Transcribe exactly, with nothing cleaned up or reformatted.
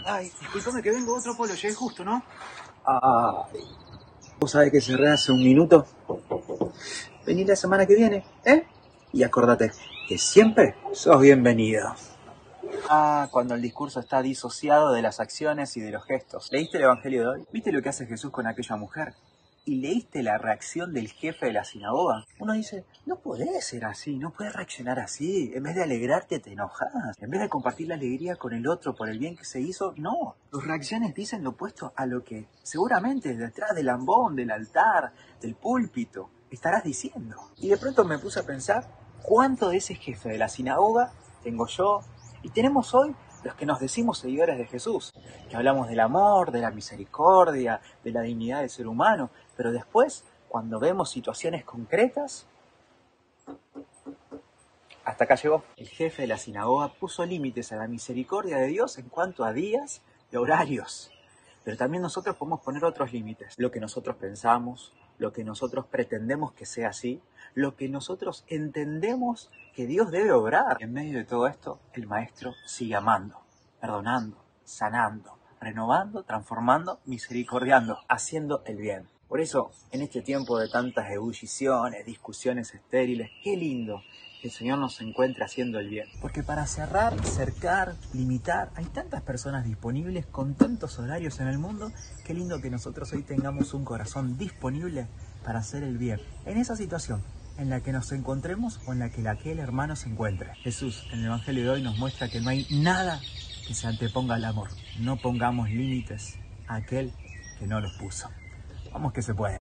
Ay, disculpame que vengo otro polo, llegué justo, ¿no? Ay, ¿vos sabés que cerré hace un minuto? Vení la semana que viene, ¿eh? Y acordate que siempre sos bienvenido. Ah, cuando el discurso está disociado de las acciones y de los gestos. ¿Leíste el Evangelio de hoy? ¿Viste lo que hace Jesús con aquella mujer? ¿Y leíste la reacción del jefe de la sinagoga? Uno dice, no podés ser así, no podés reaccionar así. En vez de alegrarte, te enojas. En vez de compartir la alegría con el otro por el bien que se hizo, no. Tus reacciones dicen lo opuesto a lo que seguramente detrás del ambón, del altar, del púlpito, estarás diciendo. Y de pronto me puse a pensar, ¿cuánto de ese jefe de la sinagoga tengo yo? Y tenemos hoy los que nos decimos seguidores de Jesús, que hablamos del amor, de la misericordia, de la dignidad del ser humano, pero después, cuando vemos situaciones concretas, hasta acá llegó. El jefe de la sinagoga puso límites a la misericordia de Dios en cuanto a días y horarios. Pero también nosotros podemos poner otros límites. Lo que nosotros pensamos, lo que nosotros pretendemos que sea así, lo que nosotros entendemos que Dios debe obrar. En medio de todo esto, el Maestro sigue amando, perdonando, sanando, renovando, transformando, misericordiando, haciendo el bien. Por eso, en este tiempo de tantas ebulliciones, discusiones estériles, qué lindo que el Señor nos encuentre haciendo el bien. Porque para cerrar, cercar, limitar, hay tantas personas disponibles con tantos horarios en el mundo, qué lindo que nosotros hoy tengamos un corazón disponible para hacer el bien. En esa situación en la que nos encontremos o en la que aquel hermano se encuentre. Jesús, en el Evangelio de hoy, nos muestra que no hay nada que se anteponga al amor. No pongamos límites a aquel que no los puso. Vamos que se puede.